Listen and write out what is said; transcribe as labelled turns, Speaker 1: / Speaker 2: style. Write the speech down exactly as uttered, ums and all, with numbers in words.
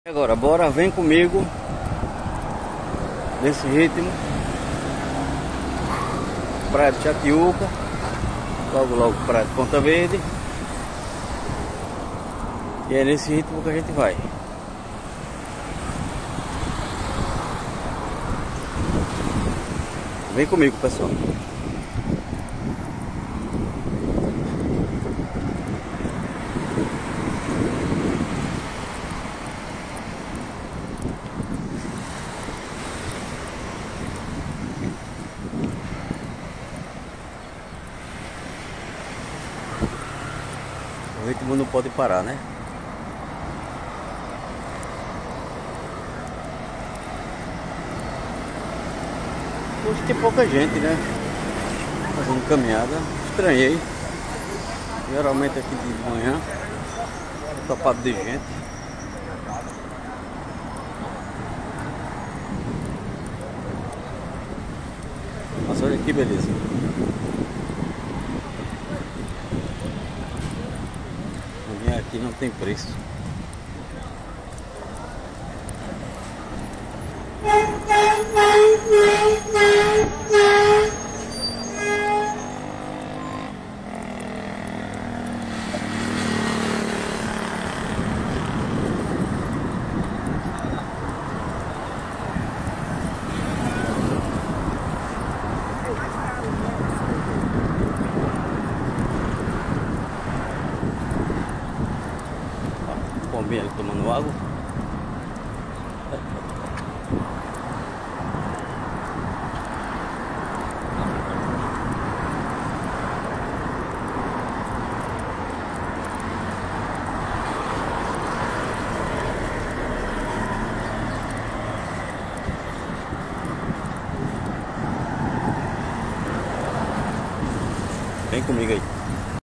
Speaker 1: Agora, bora, vem comigo nesse ritmo. Praia de Chatiuca, logo logo Praia de Ponta Verde. E é nesse ritmo que a gente vai. Vem comigo, pessoal. O ritmo não pode parar, né? Hoje tem pouca gente, né? Fazendo caminhada. Estranhei. Geralmente aqui de manhã é topado de gente. Mas olha que beleza. Aqui não tem preço. Pombinha ali tomando água. Vem comigo aí.